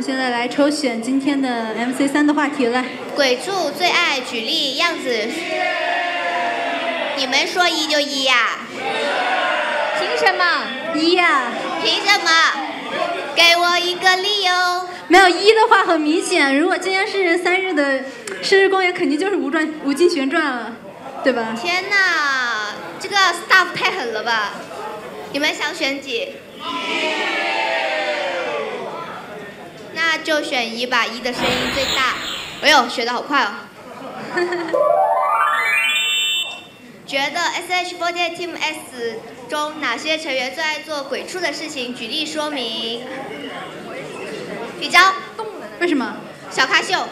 现在来抽选今天的 MC3的话题了。 鬼畜最爱举例样子，你们说一就一呀？ 凭什么？ 一呀？ 凭什么？给我一个理由。 没有一的话很明显，如果今天是3日的生日公演，肯定就是无尽旋转了，对吧？ 天哪，这个 staff 太狠了吧！你们想选几？那就选一吧，一的声音最大。哎呦，学得好快哦！觉得 SH48 Team S 中哪些成员最爱做鬼畜的事情？举例说明。比较。 为什么？ 小咖秀。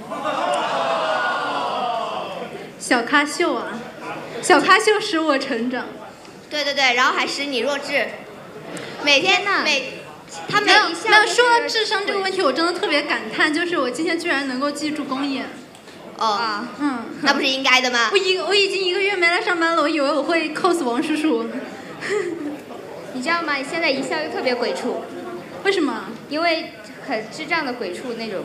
小咖秀啊，小咖秀使我成长。 对对对，然后还使你弱智。每天他每一项。 没有说到智商这个问题，我真的特别感叹，就是我今天居然能够记住公演。 哦，那不是应该的吗？ 我已经1个月没来上班了，我以为我会 cos 王叔叔。 你知道吗？你现在一笑就特别鬼畜。 为什么？ 因为很智障的鬼畜那种。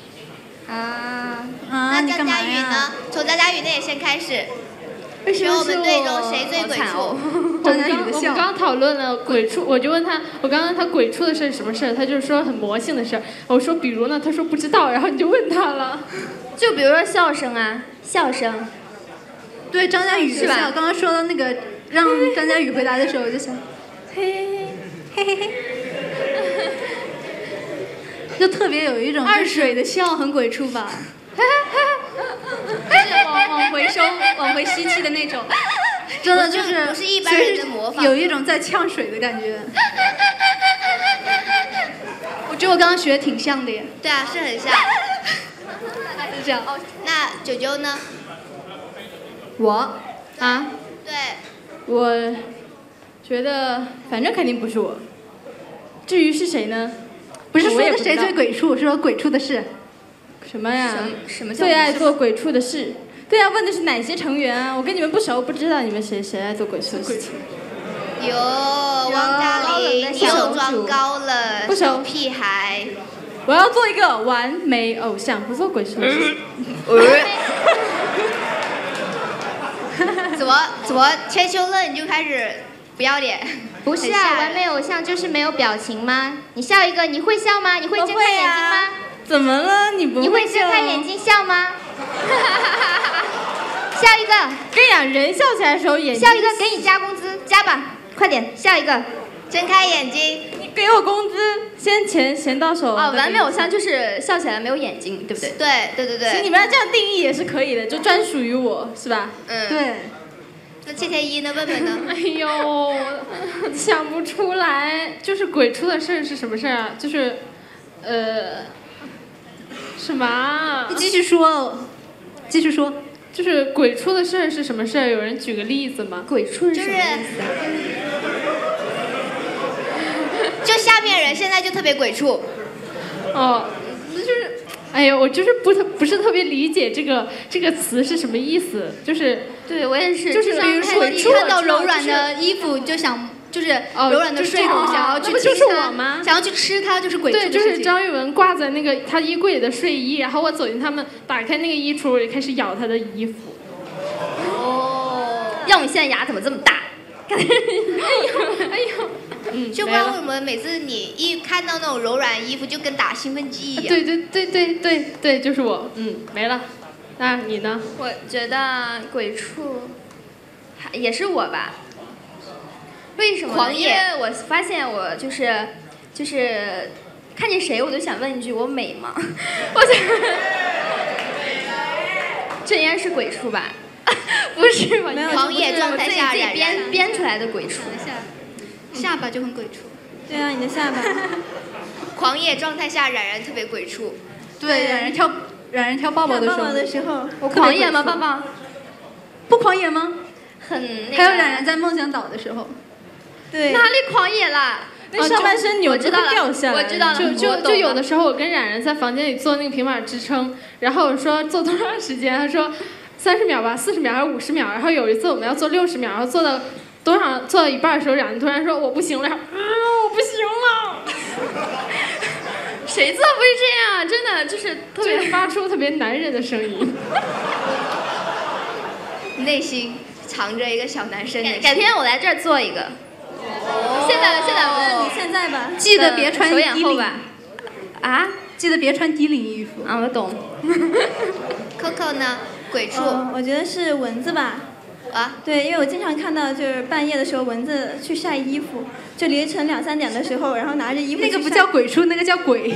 那张佳宇呢？从张佳宇那里先开始。 为什么我们队中谁最鬼畜？ 我们刚讨论了鬼畜，我就问他，我刚刚他鬼畜的事是什么事？他就是说很魔性的事。我说比如呢？他说不知道，然后你就问他了。 就比如说笑声啊，笑声。 对，张佳宇是吧？刚刚说到那个让张佳宇回答的时候，我就想，嘿嘿嘿嘿，就特别有一种二水的笑很鬼畜吧？是往回吸气的那种， 真的就是不是一般人的模仿， 有一种在呛水的感觉。 我觉得我刚刚学的挺像的耶。 对啊，是很像。 是这样。 那九九呢？ 我啊？ 对。 我觉得反正肯定不是我。至于是谁呢？ 不是说的谁最鬼畜，是说鬼畜的事。 什么呀？ 什么最爱做鬼畜的事？对啊，问的是哪些成员啊？我跟你们不熟，不知道你们谁爱做鬼畜的事情。 有王嘉玲，你又装高了， 不熟屁孩。 我要做一个完美偶像，不做鬼畜的事。 怎么千秋乐你就开始不要脸？ 不是啊，完美偶像就是没有表情吗？你笑一个，你会笑吗？你会睁开眼睛吗？ 怎么了？你不会笑？ 你会睁开眼睛笑吗？笑一个。 跟你讲，人笑起来的时候眼睛。 笑一个，给你加工资，加吧，快点，笑一个。 睁开眼睛。 你给我工资，先到手。 哦，完美偶像就是笑起来没有眼睛，对不对？ 对。 行，你们要这样定义也是可以的，就专属于我，是吧？ 对。 那切切一呢？问问呢？ 哎呦，想不出来，就是鬼畜的事是什么事啊？就是，什么？ 你继续说。 就是鬼畜的事是什么事？有人举个例子吗？ 鬼畜是什么意思啊？ 就下面人现在就特别鬼畜。 哦，就是，哎呦，我就是不是特别理解这个词是什么意思，就是。 对，我也是。 就是比如说你看到柔软的衣服就想。就是柔软的睡裤，想要去亲它，就是我吗？ 想要去吃它，就是鬼畜的事情。 对，就是张玉文挂在那个他衣柜里的睡衣，然后我走进他们，打开那个衣橱，我就开始咬他的衣服。 哦，要你现在牙怎么这么大？ 哎呦， 就不知道为什么每次你一看到那种柔软衣服，就跟打兴奋剂一样。 对，就是我。没了。那你呢？ 我觉得鬼畜也是我吧。为什么？ 狂野。 因为我发现我就是看见谁我都想问一句：我美吗？我想，这应该是鬼畜吧？不是吧？ 狂野状态下自己编出来的鬼畜。 下巴就很鬼畜。 对啊，你的下巴。 狂野状态下冉冉特别鬼畜。 对，冉冉跳抱抱的时候。 我狂野吗，抱抱？ 不狂野吗？ 很那个。 还有冉冉在梦想岛的时候。对。 哪里狂野了？ 那上半身扭就掉下来。 我知道了。 就有的时候我跟冉冉在房间里做那个平板支撑，然后我说做多长时间，他说30秒吧，40秒还是50秒，然后有一次我们要做60秒，然后做到一半的时候，冉冉突然说我不行了，我不行了。 谁做不是这样？真的就是特别发出特别男人的声音。 内心藏着一个小男生的心。 改天我来这儿做一个。现在你现在吧，记得别穿手低领眼后吧。啊？ 记得别穿低领衣服。 啊，我懂。 Coco 呢？鬼畜。 我觉得是蚊子吧。 啊？ 对，因为我经常看到就是半夜的时候蚊子去晒衣服，就凌晨2、3点的时候，然后拿着衣服那个不叫鬼畜，那个叫鬼。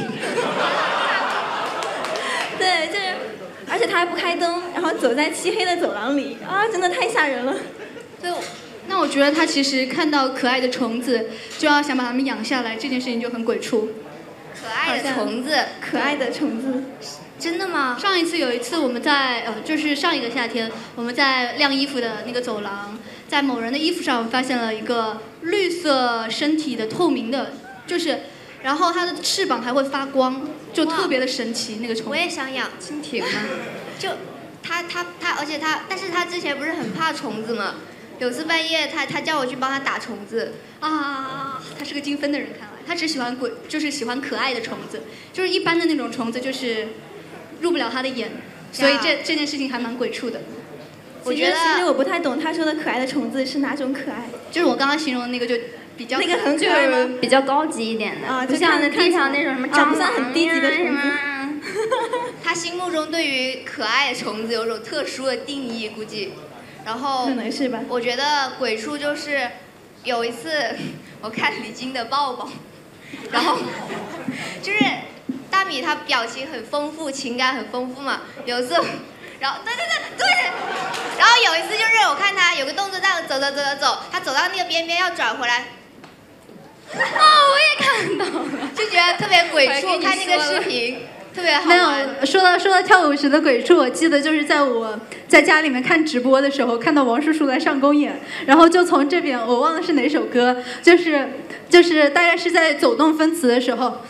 对，就是，而且他还不开灯，然后走在漆黑的走廊里，啊，真的太吓人了。 对。 那我觉得他其实看到可爱的虫子，就要想把它们养下来，这件事情就很鬼畜。 可爱的虫子， 可爱的虫子， 真的吗？ 有一次我们在就是上一个夏天，我们在晾衣服的那个走廊，在某人的衣服上发现了一个绿色身体的透明的，然后它的翅膀还会发光，就特别的神奇那个虫。 我也想养蜻蜓吗？ 就他，但是他之前不是很怕虫子吗？有次半夜他叫我去帮他打虫子啊，他是个精分的人，看来他只喜欢就是喜欢可爱的虫子，就是一般的那种虫子就是入不了他的眼，所以这件事情还蛮鬼畜的。 我觉得其实我不太懂他说的可爱的虫子是哪种可爱， 就是我刚刚形容的那个就比较那个很可爱吗？ 比较高级一点的啊， 不像地上那种什么蟑螂， 不算很低级的虫子。 他心目中对于可爱的虫子有种特殊的定义，估计。然后可能是吧。 我觉得鬼畜就是有一次我看李菁的抱抱，然后就是大米他表情很丰富，情感很丰富嘛。有一次，然后对，然后有一次就是我看他有个动作这样走，他走到那个边边要转回来。 我也看到了， 就觉得特别鬼畜，看那个视频。特别好玩。 没有，说到跳舞时的鬼畜，我记得就是在我在家里面看直播的时候，看到王叔叔来上公演，然后就从这边我忘了是哪首歌，就是大概是在走动分词的时候，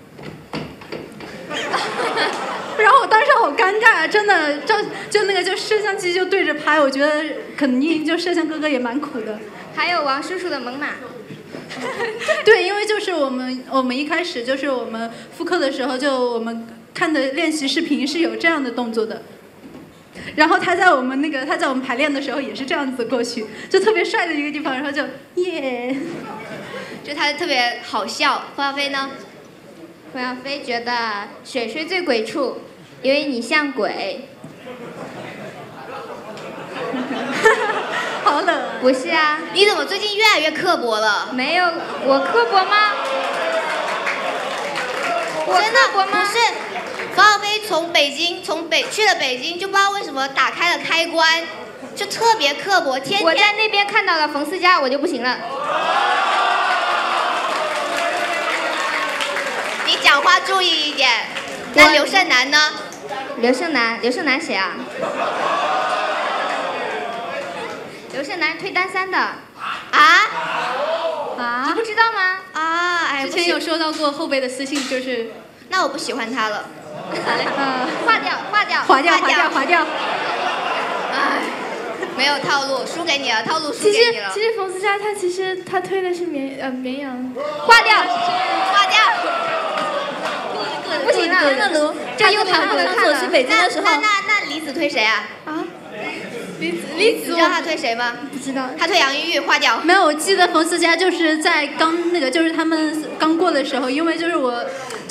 然后我当时好尴尬，真的就那个就摄像机就对着拍，我觉得肯定就摄像哥哥也蛮苦的。 还有王叔叔的猛犸。 对，因为就是我们一开始就是我们复课的时候，就我们看的练习视频是有这样的动作的，然后他在我们排练的时候也是这样子过去，就特别帅的一个地方，然后就耶， 就他特别好笑。霍小飞呢？ 霍小飞觉得水水最鬼畜，因为你像鬼。 好冷。 不是啊， 你怎么最近越来越刻薄了？ 没有，我刻薄吗？ 真的不是，冯小飞去了北京，就不知道为什么打开了开关，就特别刻薄，天天。 我在那边看到了冯思佳，我就不行了。 你讲话注意一点。那刘胜男呢？ 刘胜男谁啊？刘胜男推单3的。你不知道吗？ 哎， 之前有收到过后辈的私信，就是， 那我不喜欢他了。 划掉。 哎，没有套路，输给你了，套路输给你了。 其实冯思佳他推的是绵羊。 划掉。 不行了，那卢， 这又谈不能看了。 去北京的时候， 那李子推谁啊？李子，你知道他推谁吗？ 不知道。 他推杨钰，划掉。 没有，我记得冯思佳就是在就是他们刚过的时候，因为就是我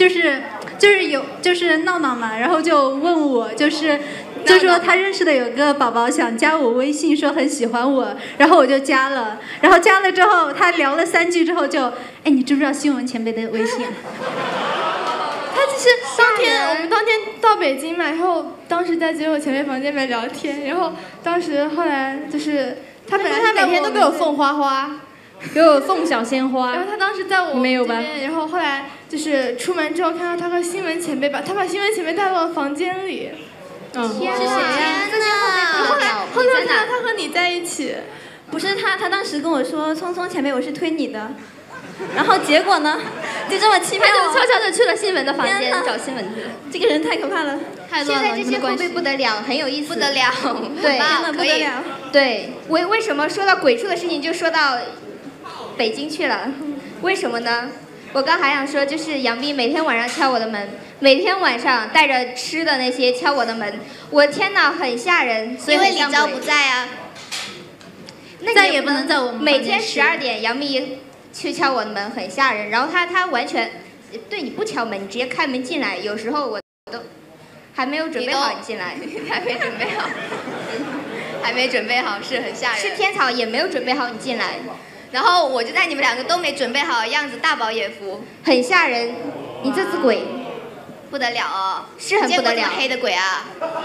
就是闹嘛，然后就问我就说他认识的有个宝宝想加我微信，说很喜欢我，然后我就加了，然后加了之后他聊了3句之后就，哎，你知不知道新闻前辈的微信？ 他就是我们当天到北京嘛，然后当时在结果前辈房间里面聊天，然后后来就是他本来他每天都给我送花花， 给我送小鲜花， 然后他当时在我没有吧？ 然后后来就是出门之后看到他和新闻前辈他把新闻前辈带到了房间里。 天哪！ 天哪！ 后来看到他和你在一起。 不是他当时跟我说，聪聪前辈我是推你的。然后结果呢，就这么欺骗我。 他就悄悄的去了新闻的房间找新闻去了。 这个人太可怕了， 太乱了。 现在这些后辈不得了，很有意思。 不得了， 对， 真的不得了。 对，为什么说到鬼畜的事情就说到北京去了？为什么呢？ 我刚还想说，就是杨幂每天晚上敲我的门，每天晚上带着吃的那些敲我的门，我天哪，很吓人。所以因为很像鬼李昭不在啊。 那再也不能在我们每天房间吃 12点，杨幂去敲我的门，很吓人。然后她完全对你不敲门，你直接开门进来。有时候我都还没有准备好你进来， 还没准备好，还没准备好是很吓人。 吃天草也没有准备好你进来， 然后我就在你们两个都没准备好的样子大饱眼福， 很吓人。你这只鬼不得了哦， 是很不得了见过这么。黑的鬼啊！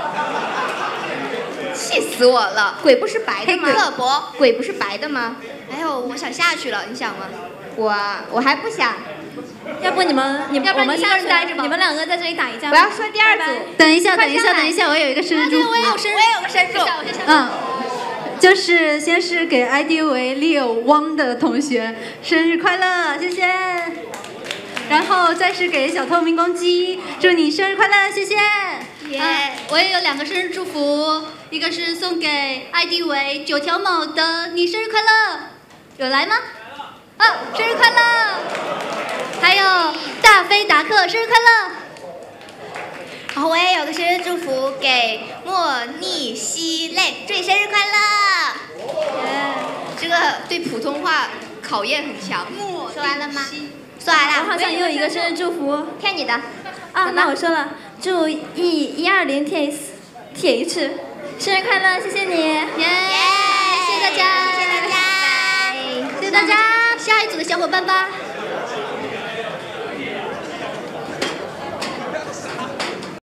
气死我了！ 鬼不是白的吗？ 刻薄。 鬼不是白的吗？ 哎呦，我想下去了，你想吗？ 我还不想。 要不你们我们要不然你一个下去人待着吧你们2个在这里打一架。 我要说第二组。 等一下， 快上来等一下，我有一个生日祝福。 我也有个生日祝。 就是先是给 ID 为 Leo 汪的同学生日快乐，谢谢。然后再是给小透明公鸡，祝你生日快乐，谢谢。 我也有2个生日祝福，一个是送给 ID 为9条某的你生日快乐，有来吗？生日快乐！还有大飞达克生日快乐。 然后我也有个生日祝福给莫逆希泪，祝你生日快乐！这个对普通话考验很强。 说完了吗？ 说完了。 我好像也有一个生日祝福。 骗你的。 那我说了，祝 E120TH 生日快乐，谢谢你。 谢谢大家，谢谢大家，下一组的小伙伴吧。